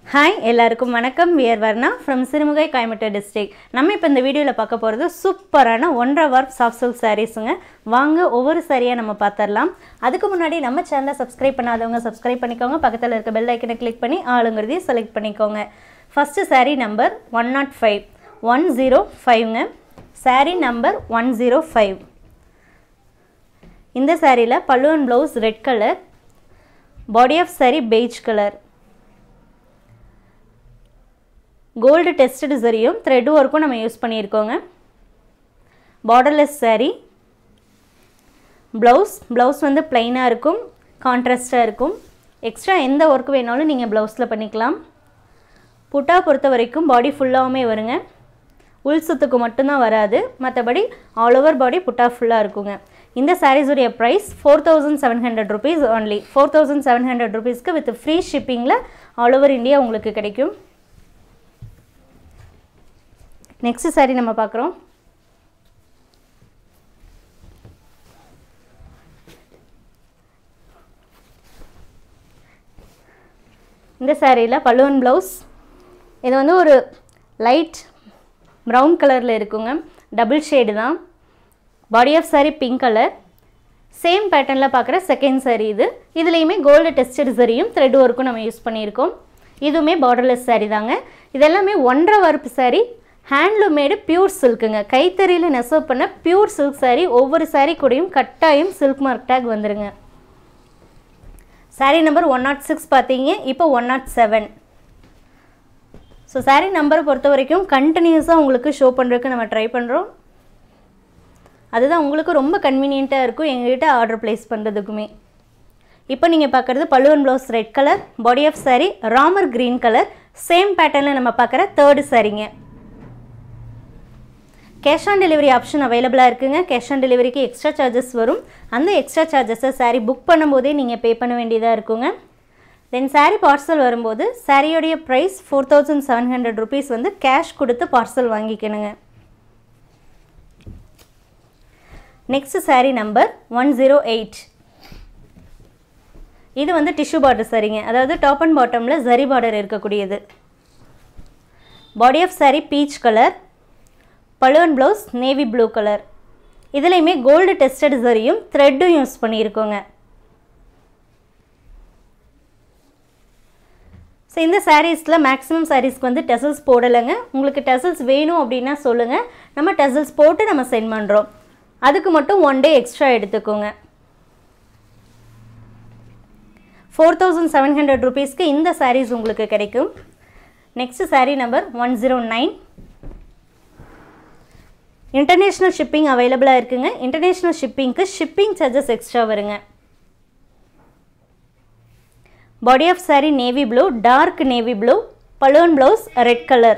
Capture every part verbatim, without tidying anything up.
Hi, எல்லாருக்கும் வணக்கம். We are Varna from Sirumugai, Coimbatore district. நம்ம இப்ப இந்த வீடியோல பார்க்க போறது சூப்பரான ஒன்றரை வார்ப் சாஃப்ட் சில்க் சாரீஸ்ங்க. வாங்க ஒவ்வொரு சாரியா நம்ம பார்த்தறலாம். அதுக்கு முன்னாடி நம்ம சேனலை Subscribe பண்ணாதவங்க Subscribe பண்ணிக்கோங்க. பக்கத்துல இருக்க பெல் ஐகானை கிளிக் பண்ணி ஆளுங்கறதையும் செலக்ட் பண்ணிக்கோங்க. First saree number one oh five. one oh five ங்க. Saree number one oh five. இந்த சாரியில பல்லு and blouse red color. Body of saree beige color. Gold tested zarium thread work நம்ம use பண்ணியிருக்கோங்க. Borderless saree. Blouse blouse வந்து plain-ஆ இருக்கும், கான்ட்ராஸ்டா இருக்கும். Extra எந்த work வேணாலும் நீங்க ப்ளவுஸ்ல பண்ணிக்கலாம். புட்டா பொறுத்த வரைக்கும் பாடி ஃபுல்லாவுமே வருங்க. உள் சுத்துக்கு மட்டும் தான் வராது. மத்தபடி ஆல் ஓவர் பாடி புட்டா ஃபுல்லா இருக்குங்க. இந்த sarees உடைய price four thousand seven hundred rupees only. four thousand seven hundred rupees க்கு with free shippingல all over India உங்களுக்கு கிடைக்கும். Next saree நம்ம பார்க்கிறோம். இந்த சாரியில பல்லு and blouse இது வந்து ஒரு லைட் brown கலர்ல இருக்குங்க. டபுள் ஷேட் தான். Body of saree pink colour. Same பேட்டர்ன்ல பார்க்குற செகண்ட் saree இது. இதுலயுமே கோல்ட் டெஸ்டட் சரியும் thread work நம்ம யூஸ் பண்ணியிருக்கோம். இதுமே borderless saree தாங்க. இதெல்லாமே ஒன்றரை warp saree. Handloom made pure silk ங்க. கைத்தறியில நெசவு பண்ண pure silk saree. ஒவ்வொரு saree கூடயும் கட்டாயம் silk mark tag வந்துருங்க. saree number one oh six பாத்தீங்க. இப்போ one oh seven. So saree number பொறுத்த வரைக்கும் கண்டினியூஸா உங்களுக்கு ஷோ பண்றதுக்கு நம்ம ட்ரை பண்றோம். அதுதான் உங்களுக்கு ரொம்ப கன்வீனியன்ட்டா இருக்கும் எங்ககிட்ட ஆர்டர் பிளேஸ் பண்றதுக்குமே. இப்போ நீங்க பார்க்கிறது பல்லு and blouse red color, body of saree ராமர் green color, சேம் பேட்டர்ன்ல நம்ம பார்க்குற third saree-ங்க. Cash on delivery option available இருக்குங்க. Cash on delivery க்கு extra charges வரும். அந்த extra charges saree book பண்ணும்போதே நீங்க pay பண்ண வேண்டியதா இருக்குங்க. Then saree parcel வரும்போது saree உடைய price four thousand seven hundred rupees வந்து cash கொடுத்து parcel வாங்கிக்கணுங்க. Next saree number one oh eight. இது வந்து tissue border சாரிங்க. அதாவது top and bottomல zari border இருக்கக்கூடியது. Body of saree peach color. பல்லு and blouse navy blue color. இதுலயுமே gold tested சரியும் thread யூஸ் பண்ணியிருக்கோங்க. சோ இந்த sareesல maximum sareesக்கு வந்து tassels போடலங்க. உங்களுக்கு tassels வேணும் அப்படினா சொல்லுங்க. நம்ம tassels போட்டு நம்ம சென்ட் பண்றோம். அதுக்கு மட்டும் one day extra எடுத்துக்கோங்க. four thousand seven hundred rupees க்கு இந்த sarees உங்களுக்கு கிடைக்கும். Next saree number one oh nine. International shipping available இருக்குங்க. International shipping க்கு shipping charges extra வருங்க. Body of saree navy blue, dark navy blue, பல்லு and blouse red color.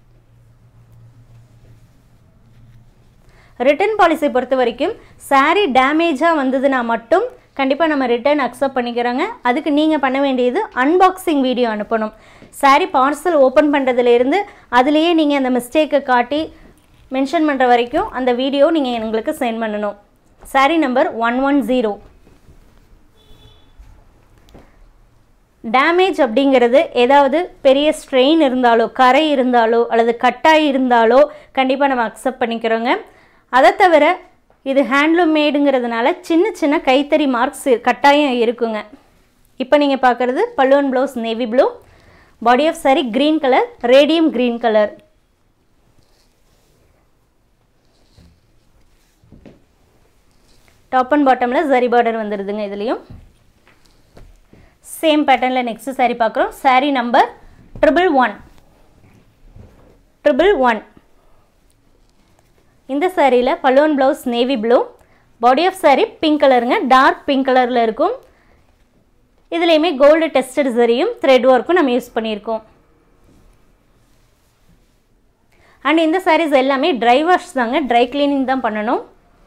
Return policy பொறுத்த வரைக்கும் saree damage-ஆ வந்ததுனா மட்டும் கண்டிப்பா நம்ம return accept பண்ணிக்கறோங்க. அதுக்கு நீங்க பண்ண வேண்டியது unboxing video அனுப்பணும். saree parcel open பண்றதுல இருந்து அதிலேயே நீங்க அந்த mistake காட்டி மென்ஷன் பண்ற வரைக்கும் அந்த வீடியோ நீங்க உங்களுக்கு சென்ட் பண்ணனும். saree number one ten. Damage அப்படிங்கிறது ஏதாவது பெரிய ஸ்ட்ரெயின் இருந்தாலோ கரை இருந்தாலோ அல்லது கட்டாய் இருந்தாலோ கண்டிப்பா நம்ம அக்செப்ட் பண்ணிக்கறோங்க. அத தவிர இது ஹேண்ட்லூம் மேடுங்கிறதுனால சின்ன சின்ன கைத்தறி மார்க்ஸ் கட்டாயம் இருக்குங்க. இப்போ நீங்க பார்க்கிறது பல்லு and blouse navy blue, body of saree green color, radium green color. Top and bottomல zari border வந்துருதுங்க இதுலயும். சேம் பேட்டர்ன்ல நெக்ஸ்ட் saree பார்க்கறோம். saree number one one one. one one one. இந்த சாரியில பல்லு and blouse navy blue, body of saree pink கலருங்க. Dark pink கலர்ல இருக்கும். இதுலயுமே கோல்ட் டெஸ்டட் சரியும் thread work நம்ம யூஸ் பண்ணியிருக்கோம். and இந்த sarees எல்லாமே dry wash தாங்க. dry cleaning தான் பண்ணனும்.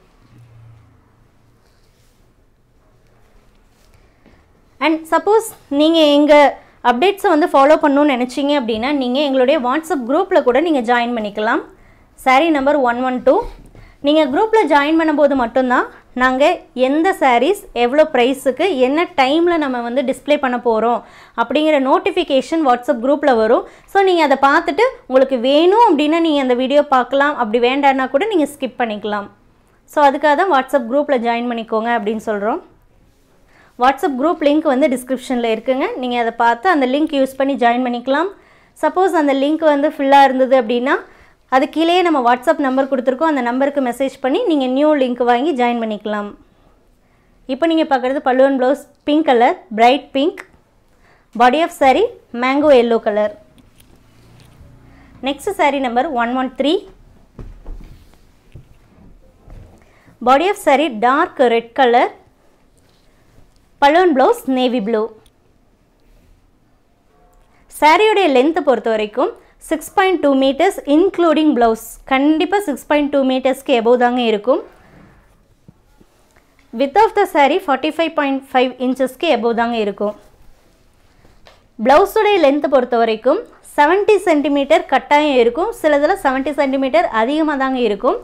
And suppose நீங்க எங்க அப்டேட்ஸ் வந்து ஃபாலோ பண்ணனும்னு நினைச்சீங்க அப்படினா நீங்க எங்களுடைய வாட்ஸ்அப் குரூப்ல கூட நீங்க ஜாயின் பண்ணிக்கலாம். saree number one one two. நீங்கள் குரூப்பில் ஜாயின் பண்ணும்போது மட்டும்தான் நாங்கள் எந்த சாரீஸ் எவ்வளோ ப்ரைஸுக்கு என்ன டைமில் நம்ம வந்து டிஸ்ப்ளே பண்ண போகிறோம் அப்படிங்கிற நோட்டிஃபிகேஷன் வாட்ஸ்அப் குரூப்பில் வரும். ஸோ நீங்கள் அதை பார்த்துட்டு உங்களுக்கு வேணும் அப்படின்னா நீங்கள் அந்த வீடியோ பார்க்கலாம், அப்படி வேண்டான்னா கூட நீங்கள் ஸ்கிப் பண்ணிக்கலாம். ஸோ அதுக்காக தான் வாட்ஸ்அப் குரூப்பில் ஜாயின் பண்ணிக்கோங்க அப்படின்னு சொல்கிறோம். வாட்ஸ்அப் குரூப் லிங்க் வந்து டிஸ்கிரிப்ஷனில் இருக்குங்க. நீங்கள் அதை பார்த்து அந்த லிங்க் யூஸ் பண்ணி ஜாயின் பண்ணிக்கலாம். சப்போஸ் அந்த லிங்க் வந்து ஃபுல்லாக இருந்தது அப்படின்னா அது கீழே நம்ம வாட்ஸ்அப் நம்பர் கொடுத்துருக்கோம், அந்த நம்பருக்கு மெசேஜ் பண்ணி நீங்கள் நியூ லிங்க் வாங்கி ஜாயின் பண்ணிக்கலாம். இப்போ நீங்கள் பார்க்குறது பல்லுவன் blouse pink colour, bright pink. Body of saree mango yellow colour. Next saree number one one three. Body of saree dark red colour, பல்லுவன் ப்ளவுஸ் நேவி ப்ளூ. சாரியோடைய லென்த்தை பொறுத்த வரைக்கும் six point two meters including blouse. கண்டிப்பாக சிக்ஸ் பாயிண்ட் டூ மீட்டர்ஸ்க்கு above தாங்க இருக்கும். Width of the saree forty five point five இன்ச்சஸ்க்கு எபோவ் தாங்க இருக்கும். ப்ளவுஸுடைய லென்த்தை பொறுத்த வரைக்கும் செவன்ட்டி சென்டிமீட்டர் கட்டாயம் இருக்கும். சிலதில் செவன்ட்டி சென்டிமீட்டர் அதிகமாக தாங்க இருக்கும்.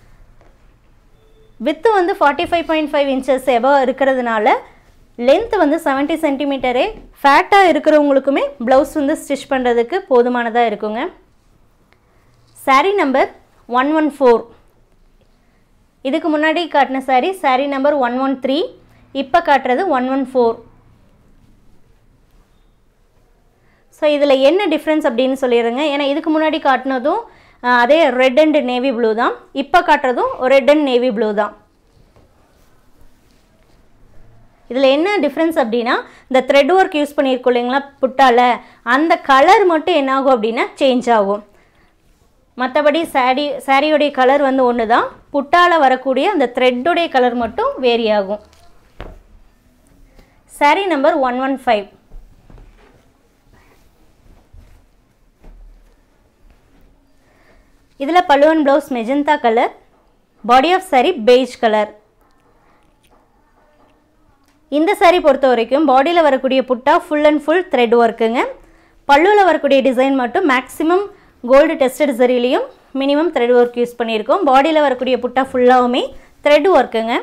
வித்து வந்து forty five point five inches above இருக்கிறதுனால லென்த் வந்து செவன்ட்டி சென்டிமீட்டரே. ஃபேட்டாக இருக்கிறவங்களுக்குமே ப்ளவுஸ் வந்து ஸ்டிச் பண்ணுறதுக்கு போதுமானதாக இருக்குங்க. Saree number one one four. இதுக்கு முன்னாடி காட்டின saree saree number one one three. இப்போ காட்டுறது ஒன் ஒன் ஃபோர். ஸோ இதில் என்ன டிஃப்ரென்ஸ் அப்படின்னு சொல்லிடுங்க. ஏன்னா இதுக்கு முன்னாடி காட்டினதும் அதே ரெட் அண்ட் நேவி ப்ளூ தான், இப்போ காட்டுறதும் ரெட் அண்ட் நேவி ப்ளூ தான். இதில் என்ன டிஃப்ரென்ஸ் அப்படின்னா இந்த த்ரெட் ஒர்க் யூஸ் பண்ணியிருக்கோம் இல்லைங்களா புட்டால, அந்த கலர் மட்டும் என்ன ஆகும் அப்படின்னா சேஞ்ச் ஆகும். மற்றபடி சாரீ சாரியோடைய கலர் வந்து ஒன்று தான், புட்டால வரக்கூடிய அந்த த்ரெட்டுடைய கலர் மட்டும் வேரி ஆகும். Saree number one one five. இதில் பல்லுவன் blouse magenta colour, body of saree beige colour. இந்த சாரீ பொறுத்த வரைக்கும் பாடியில் வரக்கூடிய புட்டா ஃபுல் அண்ட் ஃபுல் த்ரெட் ஒர்க்குங்க. பல்லுவில் வரக்கூடிய டிசைன் மட்டும் மேக்ஸிமம் கோல்டு டெஸ்டட் சரிலையும் மினிமம் த்ரெட் ஒர்க் யூஸ் பண்ணியிருக்கோம். பாடியில் வரக்கூடிய புட்டா ஃபுல்லாகவுமே த்ரெட் ஒர்க்குங்க.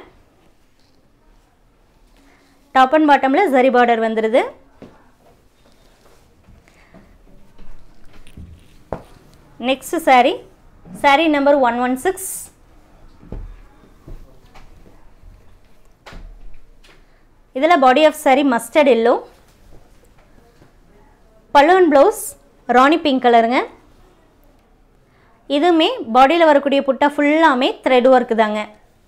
டாப் அண்ட் பாட்டமில் ஜரி பார்டர் வந்துடுது. Next saree saree number one one six. இதில் body of saree mustard yellow, பல்லுவன் ப்ளவுஸ் ராணி பிங்க் கலருங்க. இதுவுமே பாடியில் வரக்கூடிய புட்டா ஃபுல்லாமே த்ரெட் ஒர்க்கு தாங்க.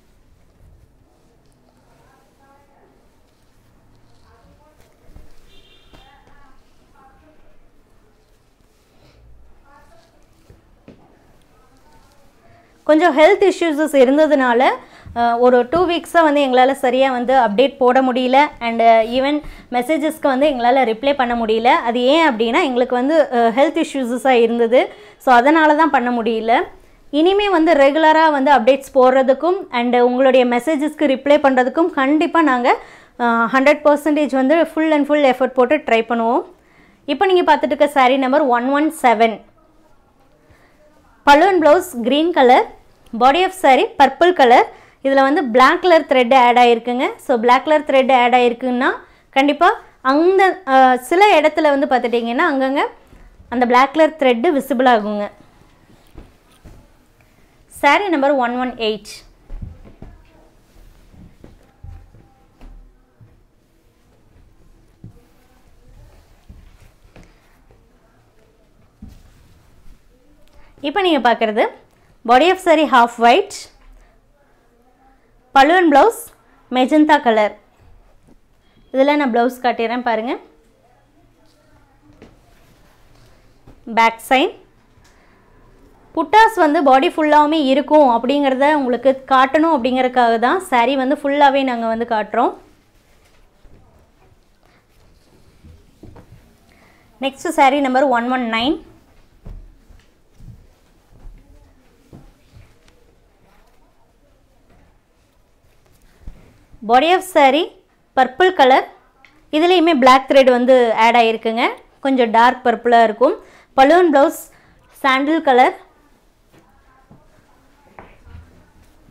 கொஞ்சம் ஹெல்த் இஷ்யூஸஸ் இருந்ததுனால ஒரு டூ வீக்ஸாக வந்து எங்களால் சரியாக வந்து அப்டேட் போட முடியல. அண்டு ஈவன் மெசேஜஸ்க்கு வந்து எங்களால் ரிப்ளை பண்ண முடியல. அது ஏன் அப்படின்னா எங்களுக்கு வந்து ஹெல்த் இஷ்யூஸஸாக இருந்தது. ஸோ அதனால தான் பண்ண முடியல. இனிமேல் வந்து ரெகுலராக வந்து அப்டேட்ஸ் போடுறதுக்கும் அண்டு உங்களுடைய மெசேஜஸ்க்கு ரிப்ளை பண்ணுறதுக்கும் கண்டிப்பாக நாங்கள் ஹண்ட்ரட் பர்சன்டேஜ் வந்து ஃபுல் அண்ட் ஃபுல் எஃபர்ட் போட்டு ட்ரை பண்ணுவோம். இப்போ நீங்கள் பார்த்துட்டு இருக்க saree number one one seven. பல்லுவன் blouse green colour, body of saree purple colour. இதில் வந்து பிளாக் கலர் த்ரெட் ஆட் ஆகிருக்குங்க. So black colour thread add ஆகிருக்குன்னா கண்டிப்பாக அந்த சில இடத்துல வந்து பார்த்துட்டிங்கன்னா அங்கங்கே அந்த பிளாக் கலர் த்ரெட்டு விசிபிள் ஆகுங்க. Saree number one one eight. இப்போ நீங்கள் பார்க்குறது body of saree half white, பல்லுவன் ப்ளவுஸ் மெஜந்தா கலர். இதில் நான் ப்ளவுஸ் காட்டிடுறேன் பாருங்கள். பேக் சைட் புட்டாஸ் வந்து பாடி ஃபுல்லாகவுமே இருக்கும் அப்படிங்கிறத உங்களுக்கு காட்டணும் அப்படிங்கிறதுக்காக தான் சாரீ வந்து ஃபுல்லாகவே நாங்கள் வந்து காட்டுறோம். Next saree number one one nine. Body of saree purple colour. இதுலேயுமே பிளாக் த்ரெட் வந்து ஆட் ஆகிருக்குங்க. கொஞ்சம் டார்க் பர்பிளாக இருக்கும். பலூன் blouse sandal colour.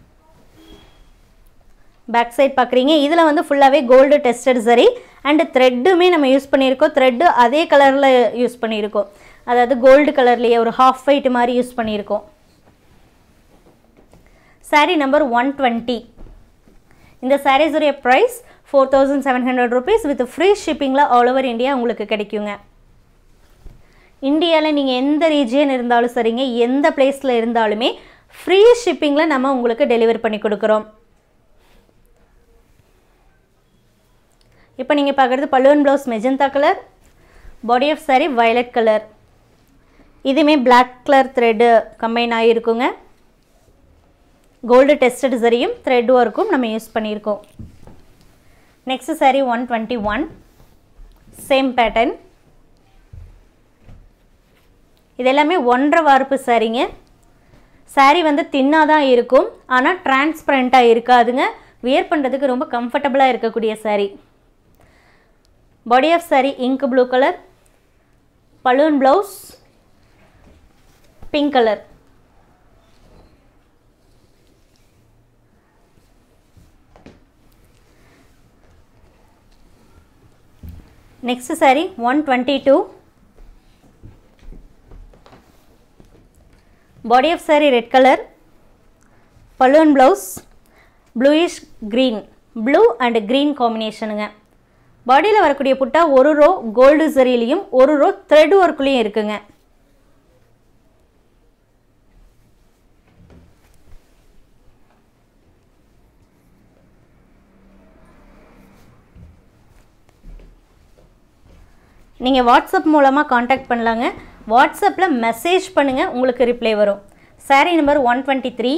Back side பார்க்குறீங்க. இதில் வந்து ஃபுல்லாகவே கோல்டு டெஸ்டட் சரி அண்டு த்ரெட்டுமே நம்ம யூஸ் பண்ணியிருக்கோம். த்ரெட்டு அதே கலரில் யூஸ் பண்ணியிருக்கோம், அதாவது கோல்டு கலர்லேயே ஒரு ஹாஃப் ஒயிட் மாதிரி யூஸ் பண்ணியிருக்கோம். Saree number one twenty. இந்த சாரீஸுடைய price four thousand seven hundred rupees with free ஷிப்பிங்கில் ஆல் ஓவர் இந்தியா உங்களுக்கு கிடைக்குங்க. இந்தியாவில் நீங்கள் எந்த ரீஜியன் இருந்தாலும் சரிங்க, எந்த பிளேஸில் இருந்தாலுமே ஃப்ரீ ஷிப்பிங்கில் நம்ம உங்களுக்கு டெலிவரி பண்ணி கொடுக்குறோம். இப்போ நீங்கள் பார்க்குறது பல்லுவன் blouse magenta colour, body of saree violet colour. இதுவுமே பிளாக் கலர் த்ரெட்டு கம்பைன் ஆகிருக்குங்க. கோல்டு டெஸ்டட் சரியும் த்ரெட் ஒர்க்கும் நம்ம யூஸ் பண்ணியிருக்கோம். Next saree one twenty one, same pattern. இது எல்லாமே ஒன்றரை வார்ப்பு சாரீங்க. சாரீ வந்து தின்னாக தான் இருக்கும், ஆனால் டிரான்ஸ்பரண்ட்டாக இருக்காதுங்க. வியர் பண்ணுறதுக்கு ரொம்ப கம்ஃபர்டபுளாக இருக்கக்கூடிய saree. Body of saree ink blue colour, பலூன் blouse pink colour. Next saree one twenty two. Body of saree red colour, பலூன் blouse bluish green, blue and green காம்பினேஷனுங்க. பாடியில் வரக்கூடிய புட்டா ஒரு ரோ கோல்டு சரிலையும் ஒரு ரோ த்ரெட் ஒர்க்லேயும் இருக்குங்க. நீங்கள் வாட்ஸ்அப் மூலமாக காண்டாக்ட் பண்ணலாங்க. வாட்ஸ்அப்பில் மெசேஜ் பண்ணுங்கள், உங்களுக்கு ரிப்ளை வரும். Saree number one twenty three.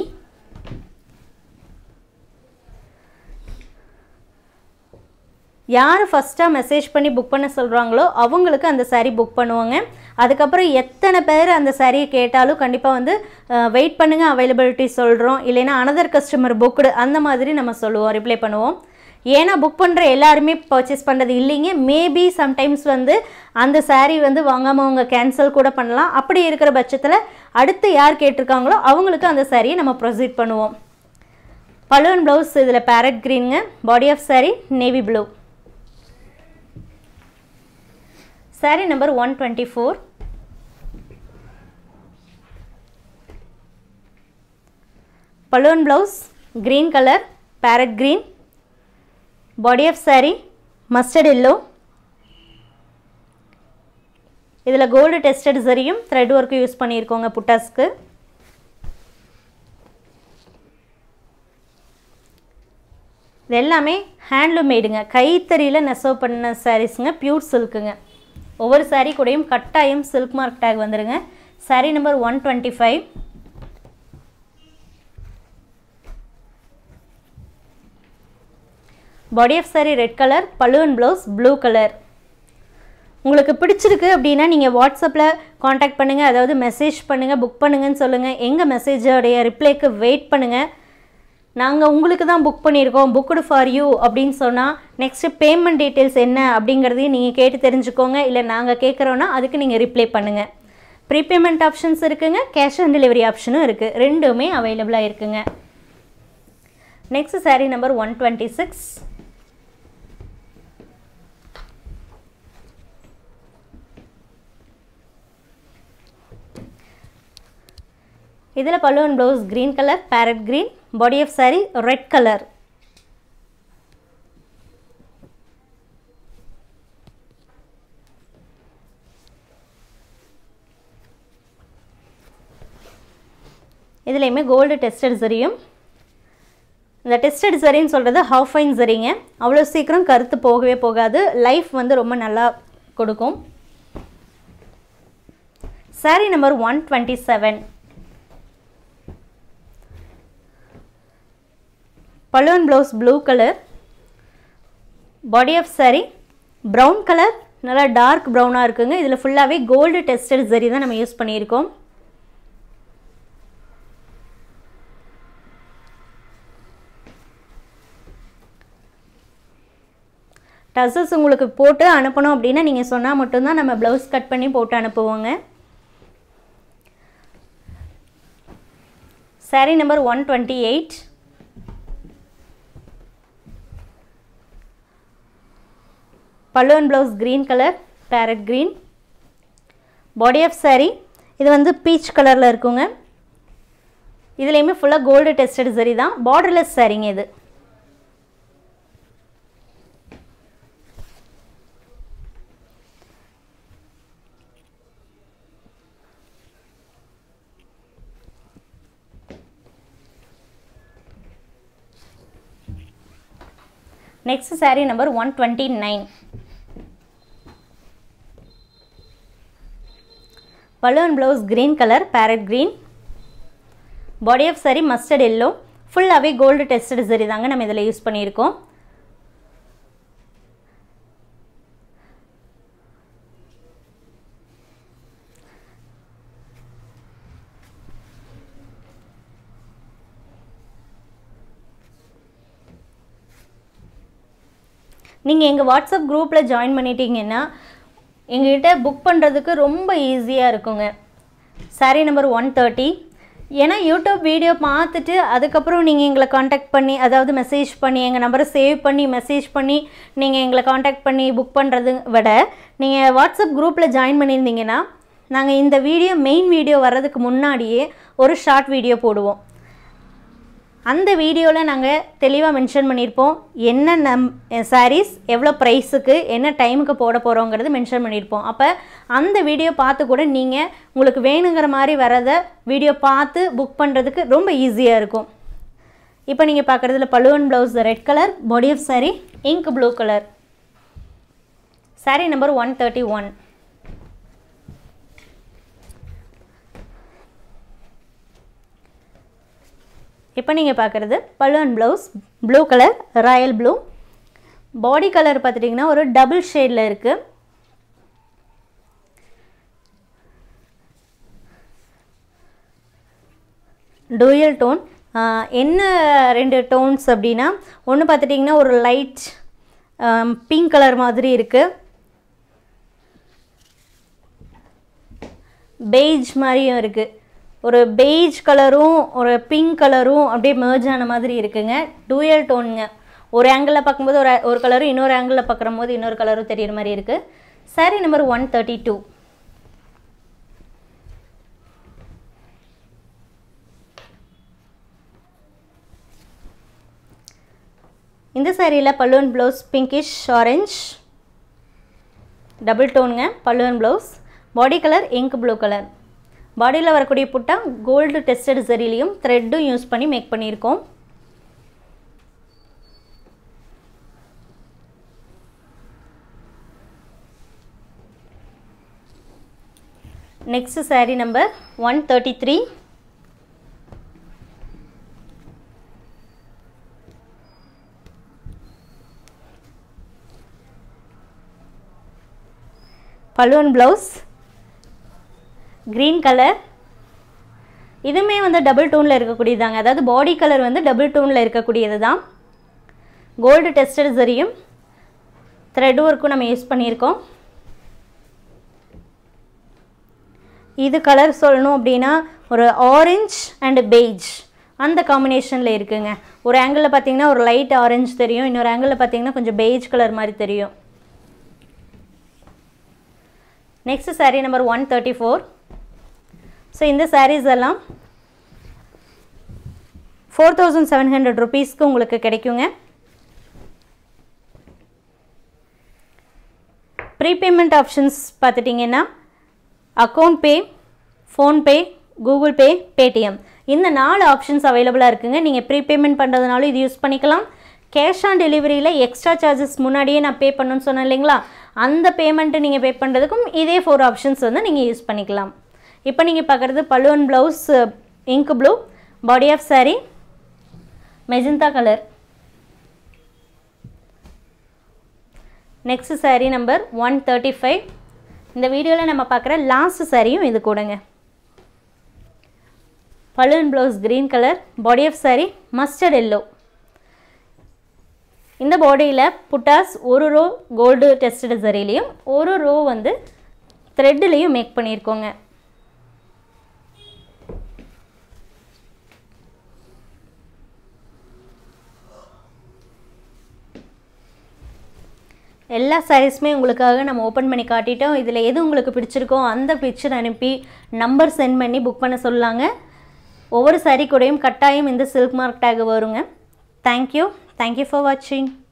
யார் ஃபஸ்ட்டாக மெசேஜ் பண்ணி புக் பண்ண சொல்கிறாங்களோ அவங்களுக்கு அந்த சாரீ புக் பண்ணுவாங்க. அதுக்கப்புறம் எத்தனை பேர் அந்த சாரியை கேட்டாலும் கண்டிப்பாக வந்து வெயிட் பண்ணுங்கள், அவைலபிலிட்டி சொல்கிறோம், இல்லைன்னா அனதர் கஸ்டமர் புக்குடு அந்த மாதிரி நம்ம சொல்லுவோம், ரிப்ளை பண்ணுவோம். ஏன்னா புக் பண்ணுற எல்லாருமே பர்ச்சேஸ் பண்ணுறது இல்லைங்க. மேபி சம்டைம்ஸ் வந்து அந்த சாரீ வந்து வாங்காமல் அவங்க கேன்சல் கூட பண்ணலாம். அப்படி இருக்கிற பட்சத்தில் அடுத்து யார் கேட்டிருக்காங்களோ அவங்களுக்கு அந்த சாரியை நம்ம ப்ரொசீட் பண்ணுவோம். பலூன் ப்ளவுஸ் இதில் பேரட் க்ரீனுங்க. Body of saree navy blue. Saree number one twenty four. பலூன் blouse green colour, parrot green. Body of saree mustard yellow. இதில் கோல்டு டெஸ்டட் சரியும் த்ரெட் ஒர்க்கு யூஸ் பண்ணியிருக்கோங்க புட்டாஸ்க்கு. இது எல்லாமே ஹேண்ட்லூம் மேடுங்க, கைத்தறியில் நெசவு பண்ண சாரீஸுங்க, பியூர் சில்க்குங்க. ஒவ்வொரு சாரீ கூடயும் கட்டாயம் சில்க் மார்க் டேக் வந்துடுங்க. Saree number one twenty five. Body of saree red colour, பலூன் ப்ளவுஸ் ப்ளூ கலர். உங்களுக்கு பிடிச்சிருக்கு அப்படின்னா நீங்கள் வாட்ஸ்அப்பில் காண்டாக்ட் பண்ணுங்கள், அதாவது மெசேஜ் பண்ணுங்கள், புக் பண்ணுங்கன்னு சொல்லுங்கள். எங்கள் மெசேஜோடைய ரிப்ளைக்கு வெயிட் பண்ணுங்கள். நாங்கள் உங்களுக்கு தான் புக் பண்ணியிருக்கோம், புக்குடு ஃபார் யூ அப்படின்னு சொன்னால் நெக்ஸ்ட்டு பேமெண்ட் டீட்டெயில்ஸ் என்ன அப்படிங்கிறதையும் நீங்கள் கேட்டு தெரிஞ்சுக்கோங்க. இல்லை நாங்கள் கேட்குறோன்னா அதுக்கு நீங்கள் ரிப்ளை பண்ணுங்கள். ப்ரீபேமெண்ட் ஆப்ஷன்ஸ் இருக்குங்க, கேஷ் ஆன் டெலிவரி ஆப்ஷனும் இருக்குது, ரெண்டுமே அவைலபிளாக இருக்குங்க. Next saree number one twenty six. இதில் பலூன் blouse green colour, parrot green. Body of saree red colour. இதுலேயுமே கோல்டு டெஸ்டட் சரியும். இந்த டெஸ்டட் சரின்னு சொல்கிறது ஹாஃப் ஃபைன் சரிங்க. அவ்வளோ சீக்கிரம் கருத்து போகவே போகாது, லைஃப் வந்து ரொம்ப நல்லா கொடுக்கும். Saree number one twenty seven. பலூன் blouse blue colour. Body of saree brown colour, நல்லா டார்க் ப்ரௌனாக இருக்குங்க. இதில் ஃபுல்லாகவே கோல்டு டெஸ்டட் சரி தான் நம்ம யூஸ் பண்ணியிருக்கோம். டசல்ஸ் உங்களுக்கு போட்டு அனுப்பணும் அப்படின்னா நீங்கள் சொன்னால் மட்டும்தான் நம்ம ப்ளவுஸ் கட் பண்ணி போட்டு அனுப்புவோங்க. Saree number one twenty eight. Pallu and blouse green colour parrot green. Body of saree இது வந்து பீச் கலரில் இருக்குங்க. இதுலேயுமே ஃபுல்லாக கோல்டு டெஸ்டட் சரி தான். பார்டர்லெஸ் சாரீங்க இது. Next saree number one twenty-nine. Pallu and blouse green color, parrot green. Body of saree mustard yellow. Full away gold tested saree தாங்க நம்ம இதில் யூஸ் பண்ணியிருக்கோம். நீங்கள் எங்கள் வாட்ஸ்அப் குரூப்பில் ஜாயின் பண்ணிட்டீங்கன்னா எங்கள்கிட்ட புக் பண்ணுறதுக்கு ரொம்ப ஈஸியாக இருக்குங்க. Saree number one thirty. ஏன்னா யூடியூப் வீடியோ பார்த்துட்டு அதுக்கப்புறம் நீங்கள் எங்களை காண்டாக்ட் பண்ணி, அதாவது மெசேஜ் பண்ணி எங்கள் நம்பரை சேவ் பண்ணி மெசேஜ் பண்ணி நீங்கள் எங்களை காண்டாக்ட் பண்ணி புக் பண்ணுறது விட நீங்கள் வாட்ஸ்அப் குரூப்பில் ஜாயின் பண்ணியிருந்தீங்கன்னா நாங்கள் இந்த வீடியோ மெயின் வீடியோ வர்றதுக்கு முன்னாடியே ஒரு ஷார்ட் வீடியோ போடுவோம். அந்த வீடியோவில் நாங்கள் தெளிவாக மென்ஷன் பண்ணியிருப்போம் என்ன நம் சாரீஸ் எவ்வளோ ப்ரைஸுக்கு என்ன டைமுக்கு போட போகிறோங்கிறது மென்ஷன் பண்ணியிருப்போம். அப்போ அந்த வீடியோ பார்த்து கூட நீங்கள் உங்களுக்கு வேணுங்கிற மாதிரி வரதை வீடியோ பார்த்து புக் பண்ணுறதுக்கு ரொம்ப ஈஸியாக இருக்கும். இப்போ நீங்கள் பார்க்குறதுல pallu and blouse red colour, body of saree ink blue colour. Saree number one thirty one. இப்போ நீங்கள் பார்க்குறது pallu and blouse blue colour, royal blue. Body colour பார்த்துட்டிங்கன்னா ஒரு டபுள் ஷேடில் இருக்குது. Dual tone. என்ன ரெண்டு டோன்ஸ் அப்படின்னா, ஒன்று பார்த்துட்டிங்கன்னா ஒரு லைட் பிங்க் கலர் மாதிரி இருக்குது, பெய்ஜ் மாதிரியும் இருக்குது. ஒரு பெய்ஜ் கலரும் ஒரு பிங்க் கலரும் அப்படியே மெர்ஜ் ஆன மாதிரி இருக்குங்க. டூயல் டோனுங்க. ஒரு ஆங்கிளில் பார்க்கும்போது ஒரு ஒரு கலரும் இன்னொரு ஆங்கிளில் பார்க்குற போது இன்னொரு கலரும் தெரிகிற மாதிரி இருக்குது. Saree number one thirty two. இந்த சாரியில் pallu and blouse pinkish orange double டோனுங்க. Pallu and blouse. Body colour ink blue colour. பாடியில் வரக்கூடிய புட்டா கோல்டு டெஸ்டட் சரிலையும் த்ரெட்டும் யூஸ் பண்ணி மேக் பண்ணியிருக்கோம். Next saree number one thirty three. Pallu and blouse green colour. இதுவுமே வந்து டபுள் டோனில் இருக்கக்கூடியதாங்க. அதாவது பாடி கலர் வந்து டபுள் டோனில் இருக்கக்கூடியது தான். கோல்டு டெஸ்டட் சரியும் த்ரெட் ஒர்க்கும் நம்ம யூஸ் பண்ணியிருக்கோம். இது கலர் சொல்லணும் அப்படின்னா ஒரு ஆரஞ்ச் அண்ட் பெய்ஜ் அந்த காம்பினேஷனில் இருக்குங்க. ஒரு ஆங்கிளில் பார்த்தீங்கன்னா ஒரு லைட் ஆரஞ்ச் தெரியும், இன்னொரு ஆங்கிளில் பார்த்தீங்கன்னா கொஞ்சம் பெய்ஜ் கலர் மாதிரி தெரியும். Next saree number one thirty four. So இந்த சாரீஸ் எல்லாம் ஃபோர் தௌசண்ட் செவன் ஹண்ட்ரட் ருபீஸ்க்கு உங்களுக்கு கிடைக்குங்க. ப்ரீபேமெண்ட் ஆப்ஷன்ஸ் பார்த்துட்டிங்கன்னா account pay, PhonePe, Google Pay, Paytm இந்த நாலு ஆப்ஷன்ஸ் அவைலபிளாக இருக்குங்க. நீங்கள் ப்ரீபேமெண்ட் பண்ணுறதுனாலும் இது யூஸ் பண்ணிக்கலாம். கேஷ் ஆன் டெலிவரியில் எக்ஸ்ட்ரா சார்ஜஸ் முன்னாடியே நான் பே பண்ணணும்னு சொன்னேன் இல்லைங்களா, அந்த பேமெண்ட்டு நீங்கள் பே பண்ணுறதுக்கும் இதே ஃபோர் ஆப்ஷன்ஸ் வந்து நீங்கள் யூஸ் பண்ணிக்கலாம். இப்போ நீங்கள் பார்க்குறது pallu and blouse ink blue, body of saree magenta colour. Next saree number one thirty five. இந்த வீடியோவில் நம்ம பார்க்குற லாஸ்ட் சாரியும் இது கூடங்க. Pallu and blouse green colour, body of saree mustard yellow. இந்த பாடியில் புட்டாஸ் ஒரு ரோ கோல்டு டெஸ்டட் சரிலையும் ஒரு ரோ வந்து த்ரெட்லேயும் மேக் பண்ணியிருக்கோங்க. எல்லா சாரீஸுமே உங்களுக்காக நம்ம ஓப்பன் பண்ணி காட்டிட்டோம். இதில் எது உங்களுக்கு பிடிச்சிருக்கோ அந்த பிக்சர் அனுப்பி நம்பர் சென்ட் பண்ணி புக் பண்ண சொல்லாங்க. ஒவ்வொரு சாரீ கூடயும் கட்டாயம் இந்த சில்க் மார்க் டேக் வருங்க. தேங்க்யூ தேங்க்யூ ஃபார் வாட்சிங்.